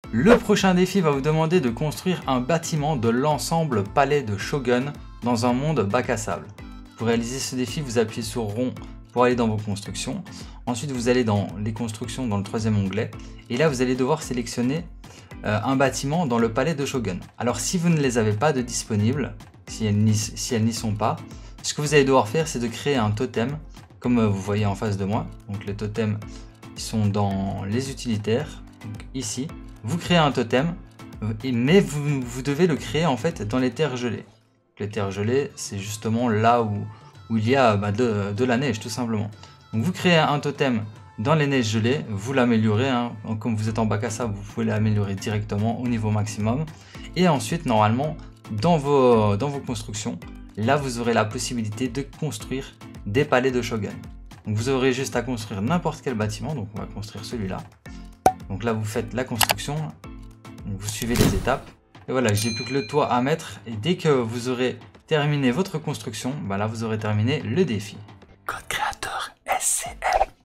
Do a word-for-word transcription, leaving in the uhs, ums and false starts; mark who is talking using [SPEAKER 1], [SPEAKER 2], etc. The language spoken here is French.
[SPEAKER 1] Le prochain défi va vous demander de construire un bâtiment de l'ensemble palais de Shogun dans un monde bac à sable. Pour réaliser ce défi, vous appuyez sur rond pour aller dans vos constructions. Ensuite, vous allez dans les constructions dans le troisième onglet. Et là, vous allez devoir sélectionner euh, un bâtiment dans le palais de Shogun. Alors, si vous ne les avez pas de disponibles, si elles n'y si elles n'y sont pas, ce que vous allez devoir faire, c'est de créer un totem, comme vous voyez en face de moi. Donc, les totems ils sont dans les utilitaires, donc ici. Vous créez un totem, mais vous, vous devez le créer en fait dans les terres gelées. Les terres gelées, c'est justement là où, où il y a bah, de, de la neige, tout simplement. Donc vous créez un totem dans les neiges gelées, vous l'améliorez, hein. Comme vous êtes en bac à sable, vous pouvez l'améliorer directement au niveau maximum. Et ensuite, normalement, dans vos, dans vos constructions, là vous aurez la possibilité de construire des palais de Shogun. Donc vous aurez juste à construire n'importe quel bâtiment, donc on va construire celui-là. Donc là vous faites la construction, vous suivez les étapes. Et voilà, j'ai plus que le toit à mettre et dès que vous aurez terminé votre construction, bah là vous aurez terminé le défi.
[SPEAKER 2] Code créateur S C M.